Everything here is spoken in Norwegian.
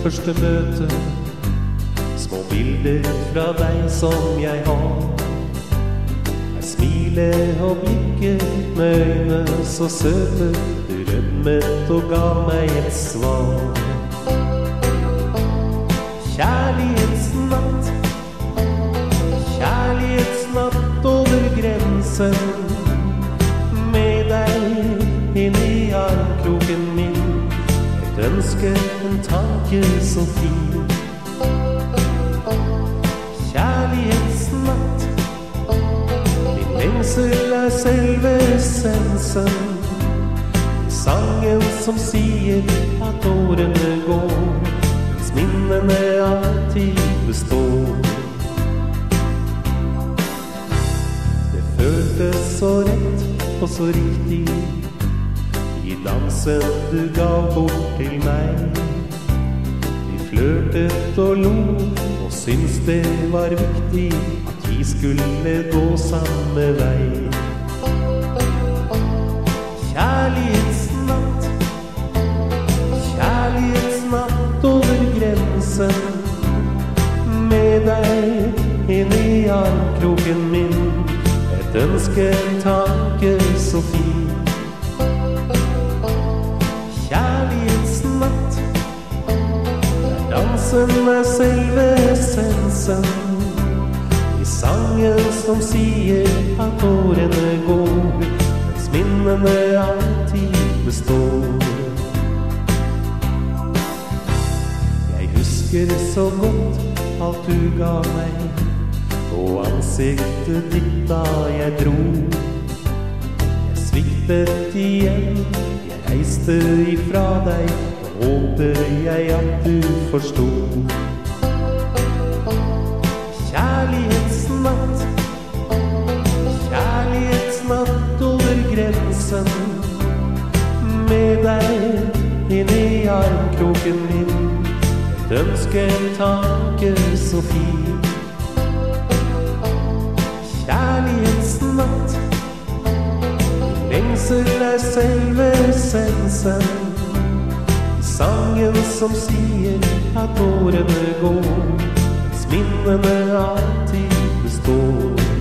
første møte, små bilder fra deg som jeg har. Jeg smiler og blikker med øyne så søte, du rødmet og ga meg et svar. Kjærlighetsnatt, kjærlighetsnatt over grensen, med deg inn i armkroken min, et ønske, en tanke så fin. Kjærlighetsnatt, min lengsel er selve essensen, sangen som sier at årene går, mens minnene alltid består. Det føltes så rett og så riktig i dansen du gav bort til meg. Vi flørtet og lo og syntes det var viktig at vi skulle gå samme vei. Kjærlighetsnatt, kjærlighetsnatt over grensen, med deg inn i armkroken min, et ønske, en tanke så fin. Kjærlighetsnatt, der dansen er selve essensen, i sangen som sier at årene går, mens minnene alltid består. Jeg husker så godt alt du ga meg, og ansiktet ditt da jeg dro. Jeg sviktet igjen, jeg reiste ifra deg, og håpte jeg at du forstod. Kjærlighetsnatt, kjærlighetsnatt over grensen, med deg inn i armkroken min, et ønske, en tanke så fin. Kjærlighetsnatt, lengsel er selve essensen, sangen som sier at årene går, mens minnene alltid består.